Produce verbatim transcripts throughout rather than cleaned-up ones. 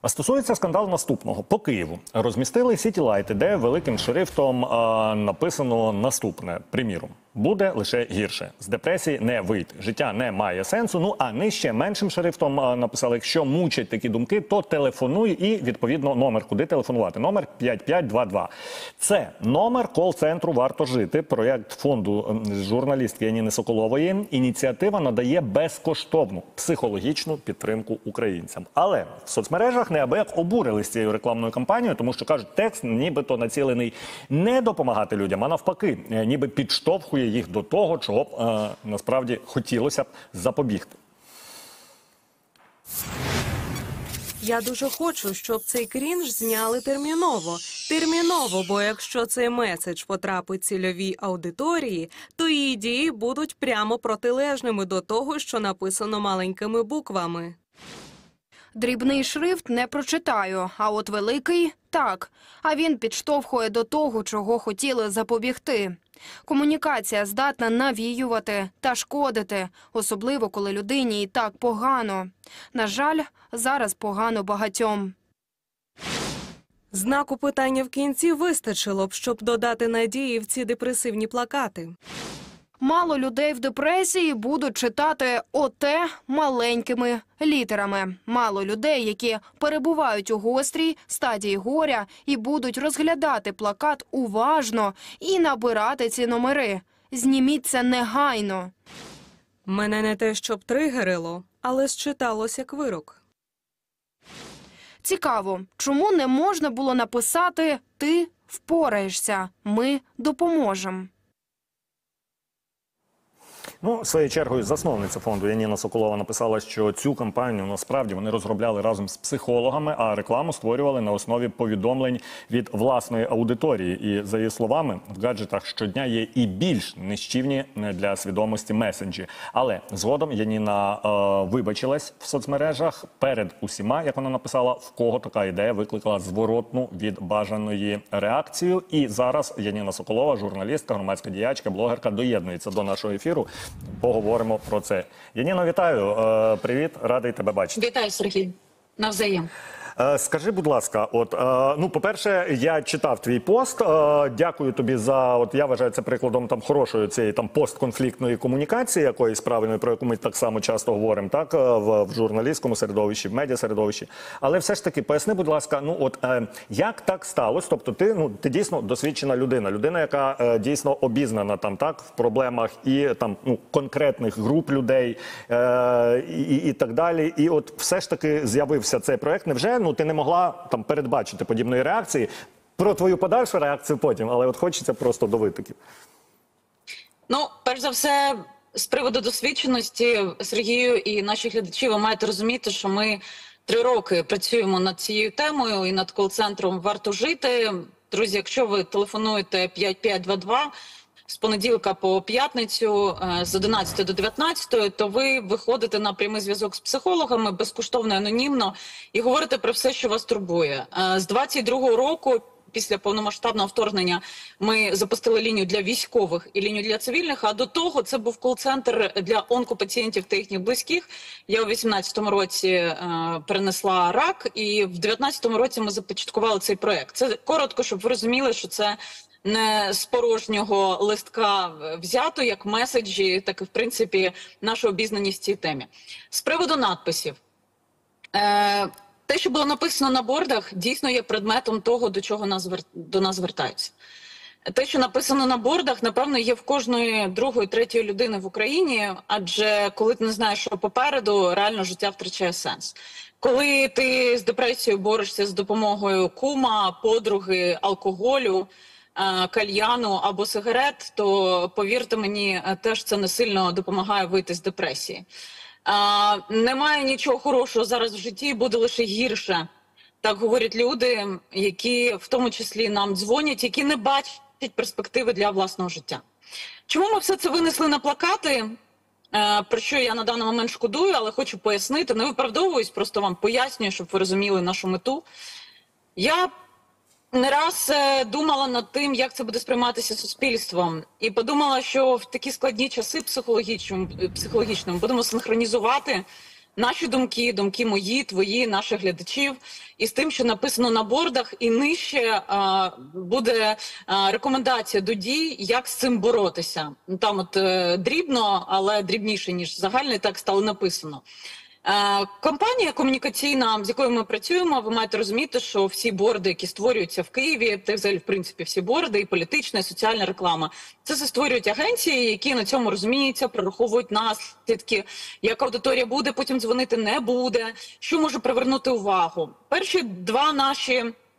А стосується скандалу наступного. По Києву розмістили сітілайти, де великим шрифтом а, написано наступне. Приміром, буде лише гірше. З депресії не вийти. Життя не має сенсу. Ну, а нижче меншим шрифтом а, написали, якщо мучать такі думки, то телефонуй і, відповідно, номер, куди телефонувати. Номер п'ять п'ять два два. Це номер кол-центру «Варто жити», проєкт фонду журналістки Яніни Соколової. Ініціатива надає безкоштовну психологічну підтримку українцям. Але в соцмережах неабияк обурились цією рекламною кампанією, тому що, кажуть, текст нібито націлений не допомагати людям, а навпаки, ніби підштовхує їх до того, чого б е, насправді хотілося б запобігти. Я дуже хочу, щоб цей крінж зняли терміново. Терміново, бо якщо цей меседж потрапить цільовій аудиторії, то її дії будуть прямо протилежними до того, що написано маленькими буквами. Дрібний шрифт не прочитаю, а от великий – так. А він підштовхує до того, чого хотіли запобігти. Комунікація здатна навіювати та шкодити, особливо коли людині і так погано. На жаль, зараз погано багатьом. Знаку питання в кінці вистачило б, щоб додати надії в ці депресивні плакати. Мало людей в депресії будуть читати оте маленькими літерами. Мало людей, які перебувають у гострій стадії горя і будуть розглядати плакат уважно і набирати ці номери. Зніміть це негайно. Мене не те, щоб тригерило, але считалось як вирок. Цікаво, чому не можна було написати «Ти впораєшся, ми допоможемо». Ну, своєю чергою, засновниця фонду Яніна Соколова написала, що цю кампанію насправді вони розробляли разом з психологами, а рекламу створювали на основі повідомлень від власної аудиторії. І, за її словами, в гаджетах щодня є і більш нищівні для свідомості месенджі. Але згодом Яніна е, вибачилась в соцмережах перед усіма, як вона написала, в кого така ідея викликала зворотну від бажаної реакцію. І зараз Яніна Соколова, журналістка, громадська діячка, блогерка, доєднується до нашого ефіру. Поговоримо про це. Яніно, вітаю. Е, привіт, радий тебе бачити. Вітаю, Сергій. Навзаєм. Е, скажи, будь ласка, от, е, ну, по-перше, я читав твій пост. Е, дякую тобі за, от я вважаю це прикладом там хорошої цієї там постконфліктної комунікації, якоїсь правильної, про яку ми так само часто говоримо, так, в, в журналістському середовищі, в медіасередовищі. Але все ж таки, поясни, будь ласка, ну, от, е, як так сталося? Тобто ти, ну, ти дійсно досвідчена людина, людина, яка е, дійсно обізнана там, так, в проблемах і там, ну, конкретних груп людей е, і, і так далі. І от все ж таки з'явився цей проект. Невже ну, ти не могла там передбачити подібної реакції? Про твою подальшу реакцію потім, але от хочеться просто до витоків. Ну, перш за все, з приводу досвідченості, Сергію і наші глядачі, ви маєте розуміти, що ми три роки працюємо над цією темою і над кол-центром «Варто жити». Друзі, якщо ви телефонуєте п'ять п'ять два два, з понеділка по п'ятницю з одинадцятої до дев'ятнадцятої, то ви виходите на прямий зв'язок з психологами безкоштовно, анонімно і говорите про все, що вас турбує. З двадцять другого року, після повномасштабного вторгнення, ми запустили лінію для військових і лінію для цивільних, а до того це був кол-центр для онкопацієнтів та їхніх близьких. Я у вісімнадцятому році е, перенесла рак, і в дев'ятнадцятому році ми започаткували цей проект. Це коротко, щоб ви розуміли, що це не з порожнього листка взято, як меседжі, так і, в принципі, наша обізнаність в цій темі. З приводу надписів. Е, те, що було написано на бордах, дійсно є предметом того, до чого нас, до нас звертаються. Те, що написано на бордах, напевно, є в кожної другої, третьої людини в Україні, адже коли ти не знаєш, що попереду, реально життя втрачає сенс. Коли ти з депресією борешся з допомогою кума, подруги, алкоголю, кальяну або сигарет, то, повірте мені, теж це не сильно допомагає вийти з депресії. А, немає нічого хорошого зараз в житті, буде лише гірше. Так говорять люди, які в тому числі нам дзвонять, які не бачать перспективи для власного життя. Чому ми все це винесли на плакати? Е, про що я на даний момент шкодую, але хочу пояснити. Не виправдовуюсь, просто вам пояснюю, щоб ви розуміли нашу мету. Я не раз думала над тим, як це буде сприйматися суспільством. І подумала, що в такі складні часи психологічними, психологічними будемо синхронізувати наші думки, думки мої, твої, наших глядачів, і з тим, що написано на бордах, і нижче а, буде а, рекомендація до дій, як з цим боротися. Там от е, дрібно, але дрібніше, ніж загальний текст, але написано. Е, Компанія комунікаційна, з якою ми працюємо, ви маєте розуміти, що всі борди, які створюються в Києві, та взагалі, в принципі, всі борди, і політична, і соціальна реклама, це все створюють агенції, які на цьому розуміються, прораховують наслідки, як аудиторія буде, потім дзвонити не буде, що може привернути увагу. Перші два наші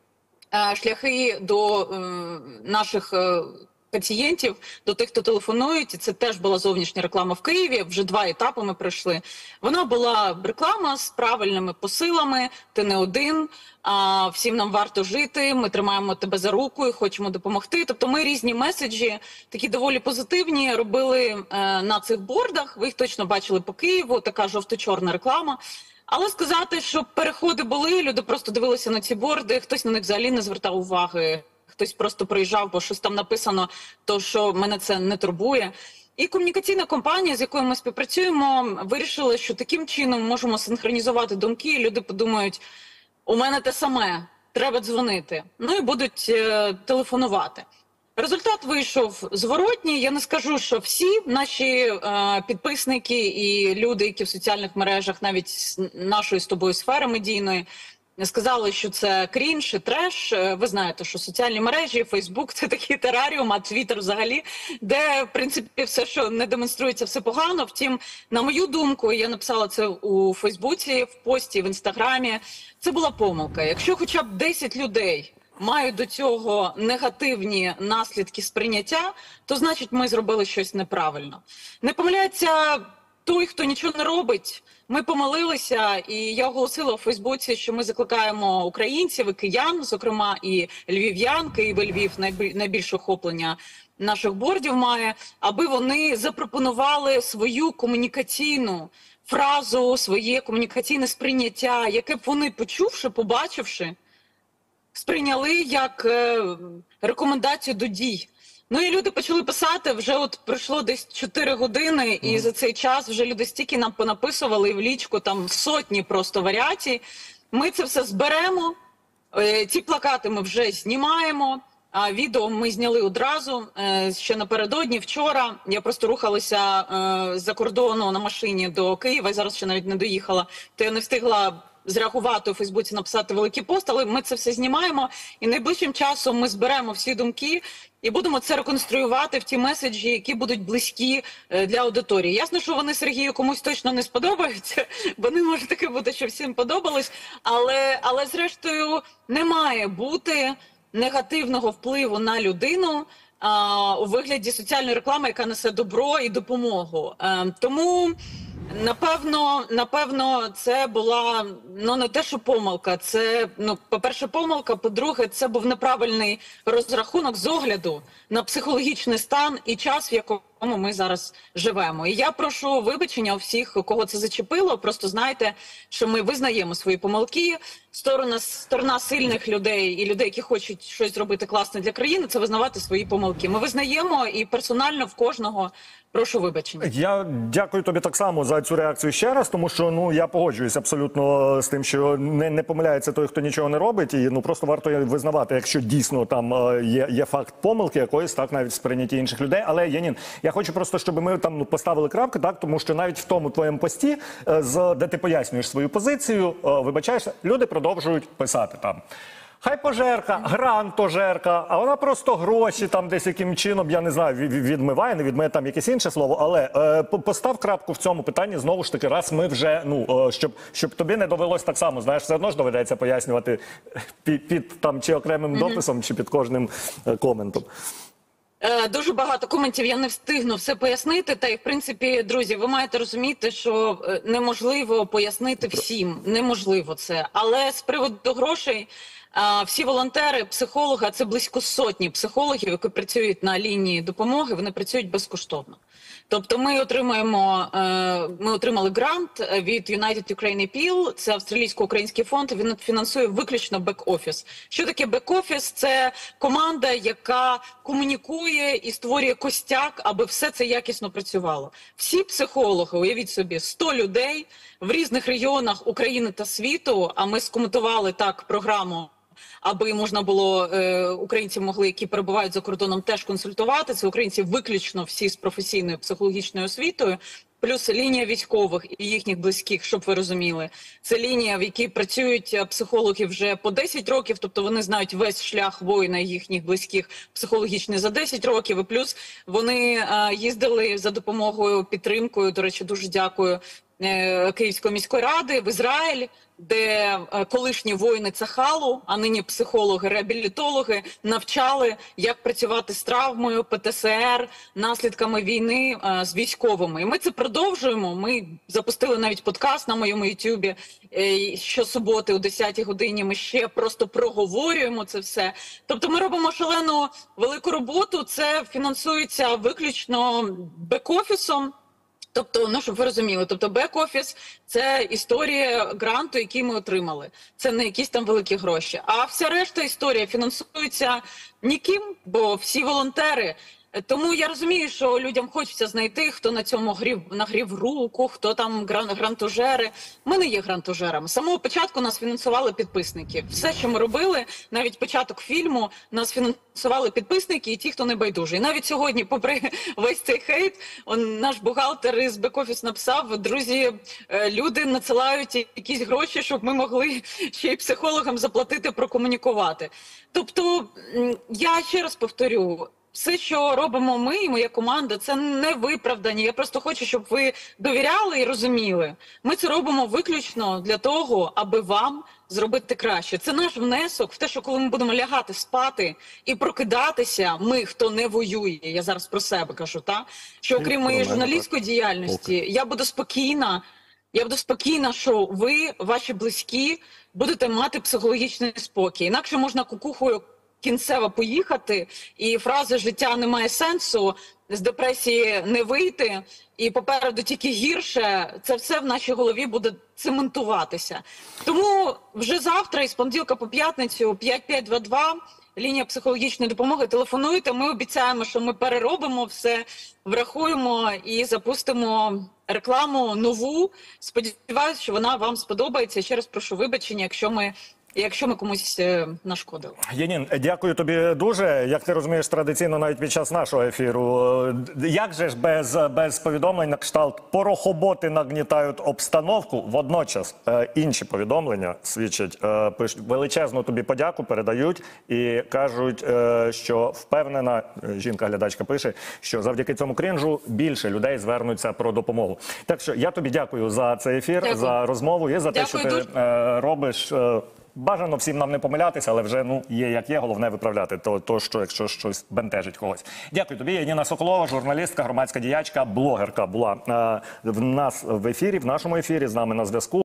е, шляхи до е, наших е, пацієнтів, до тих, хто телефонують, це теж була зовнішня реклама в Києві, вже два етапи ми пройшли. Вона була реклама з правильними посилами, ти не один, а всім нам варто жити, ми тримаємо тебе за руку і хочемо допомогти. Тобто ми різні меседжі, такі доволі позитивні, робили е, на цих бордах, ви їх точно бачили по Києву, така жовто-чорна реклама. Але сказати, що переходи були, люди просто дивилися на ці борди, хтось на них взагалі не звертав уваги. Хтось просто приїжджав, бо щось там написано, то що мене це не турбує. І комунікаційна компанія, з якою ми співпрацюємо, вирішила, що таким чином можемо синхронізувати думки, і люди подумають, у мене те саме, треба дзвонити. Ну і будуть е, телефонувати. Результат вийшов зворотній. Я не скажу, що всі наші е, підписники і люди, які в соціальних мережах, навіть з нашої з тобою сфери медійної, сказали, що це крінж і треш. Ви знаєте, що соціальні мережі, Фейсбук – це такий тераріум, а Твіттер взагалі, де, в принципі, все, що не демонструється, все погано. Втім, на мою думку, я написала це у Фейсбуці, в пості, в Інстаграмі, це була помилка. Якщо хоча б десять людей мають до цього негативні наслідки сприйняття, то, значить, ми зробили щось неправильно. Не помиляється той, хто нічого не робить. Ми помилилися, і я оголосила у Фейсбуці, що ми закликаємо українців і киян, зокрема і львів'ян, Київ і Львів найбільше охоплення наших бордів має, аби вони запропонували свою комунікаційну фразу, своє комунікаційне сприйняття, яке б вони, почувши, побачивши, сприйняли як е, рекомендацію до дій. Ну і люди почали писати, вже от пройшло десь чотири години, і mm. за цей час вже люди стільки нам понаписували і в лічку, там сотні просто варіацій. Ми це все зберемо, е, ці плакати ми вже знімаємо, а відео ми зняли одразу, е, ще напередодні, вчора. Я просто рухалася е, з-за кордону на машині до Києва, і зараз ще навіть не доїхала, то я не встигла зреагувати у Фейсбуці, написати великий пост, але ми це все знімаємо, і найближчим часом ми зберемо всі думки і будемо це реконструювати в ті меседжі, які будуть близькі для аудиторії. Ясно, що вони Сергію комусь точно не сподобаються, бо не може таке бути, що всім подобалось, але, але зрештою не має бути негативного впливу на людину а, у вигляді соціальної реклами, яка несе добро і допомогу. А, тому Напевно, напевно, це була, ну, не те, що помилка, це, ну, по-перше, помилка, по-друге, це був неправильний розрахунок з огляду на психологічний стан і час, в якому ми зараз живемо. І я прошу вибачення у всіх, кого це зачепило, просто знайте, що ми визнаємо свої помилки. Сторона, сторона сильних людей і людей, які хочуть щось зробити класне для країни, це визнавати свої помилки. Ми визнаємо, і персонально в кожного прошу вибачення. Я дякую тобі так само за цю реакцію ще раз, тому що, ну, я погоджуюсь абсолютно з тим, що не, не помиляється той, хто нічого не робить, і, ну, просто варто визнавати, якщо дійсно там є, є факт помилки якоїсь, так, навіть в сприйнятті інших людей. Але, Янін, я хочу просто, щоб ми там, ну, поставили крапки, так, тому що навіть в тому твоєму пості, з, де ти пояснюєш свою позицію, вибачаєшся, люди продовжують писати там. Хай пожерка, грантожерка, а вона просто гроші там десь яким чином, я не знаю, відмиває, не відмиває, там якесь інше слово, але е, постав крапку в цьому питанні, знову ж таки, раз ми вже, ну, е, щоб, щоб тобі не довелось так само, знаєш, все одно ж доведеться пояснювати під, під там, чи окремим дописом, чи під кожним е, коментом. Дуже багато коментів, я не встигну все пояснити, та й, в принципі, друзі, ви маєте розуміти, що неможливо пояснити всім, неможливо це. Але з приводу грошей, А всі волонтери, психологи, а це близько сотні психологів, які працюють на лінії допомоги, вони працюють безкоштовно. Тобто ми отримаємо, ми отримали грант від United Ukraine Appeal, це австралійсько-український фонд, він фінансує виключно бек-офіс. Що таке бек-офіс? Це команда, яка комунікує і створює костяк, аби все це якісно працювало. Всі психологи, уявіть собі, сто людей в різних регіонах України та світу, а ми скоментували так програму, аби можна було, е, українці могли, які перебувають за кордоном, теж консультувати. Це українці виключно всі з професійною психологічною освітою, плюс лінія військових і їхніх близьких, щоб ви розуміли. Це лінія, в якій працюють психологи вже по десять років, тобто вони знають весь шлях воїна і їхніх близьких психологічний за десять років, і плюс вони е, їздили за допомогою, підтримкою, до речі, дуже дякую, е, Київської міської ради в Ізраїль, де колишні воїни Цахалу, а нині психологи, реабілітологи навчали, як працювати з травмою, Пе Те Ес Ер, наслідками війни а, з військовими. І ми це продовжуємо. Ми запустили навіть подкаст на моєму ютубі щосуботи о десятій годині. Ми ще просто проговорюємо це все. Тобто ми робимо шалену велику роботу. Це фінансується виключно бек-офісом. Тобто, ну, щоб ви розуміли, тобто бек-офіс – це історія гранту, який ми отримали. Це не якісь там великі гроші. А вся решта історія фінансується ніким, бо всі волонтери. Тому я розумію, що людям хочеться знайти, хто на цьому грів, нагрів руку, хто там грантужери. Ми не є грантужерами. З самого початку нас фінансували підписники. Все, що ми робили, навіть початок фільму, нас фінансували підписники і ті, хто не байдужий. Навіть сьогодні, попри весь цей хейт, он, наш бухгалтер із бек-офіс написав: друзі, люди надсилають якісь гроші, щоб ми могли ще й психологам заплатити, прокомунікувати. Тобто, я ще раз повторю, все, що робимо ми і моя команда, це не виправдані. Я просто хочу, щоб ви довіряли і розуміли. Ми це робимо виключно для того, аби вам зробити краще. Це наш внесок в те, що коли ми будемо лягати спати і прокидатися, ми, хто не воює, я зараз про себе кажу, та? Що окрім моєї журналістської діяльності, я буду спокійна, я буду спокійна, що ви, ваші близькі, будете мати психологічний спокій. Інакше можна кукухою кінцево поїхати, і фрази «життя не має сенсу», з депресії не вийти, і попереду тільки гірше, це все в нашій голові буде цементуватися. Тому вже завтра, із понеділка по п'ятницю, п'ять п'ять два два, лінія психологічної допомоги, телефонуйте, ми обіцяємо, що ми переробимо все, врахуємо і запустимо рекламу нову. Сподіваюся, що вона вам сподобається. Ще раз прошу вибачення, якщо ми Якщо ми комусь нашкодили. Янін, дякую тобі дуже. Як ти розумієш, традиційно навіть під час нашого ефіру, як же ж без, без повідомлень на кшталт «порохоботи нагнітають обстановку», водночас е, інші повідомлення свідчать, е, пишуть, величезну тобі подяку передають і кажуть, е, що впевнена, жінка-глядачка пише, що завдяки цьому крінжу більше людей звернуться про допомогу. Так що я тобі дякую за цей ефір, дякую. За розмову і за те, дякую, що ти е, робиш. Е, Бажано всім нам не помилятися, але вже ну є як є, головне виправляти то, то що якщо щось бентежить когось. Дякую тобі. Яніна Соколова, журналістка, громадська діячка, блогерка була е, в нас в ефірі, в нашому ефірі, з нами на зв'язку.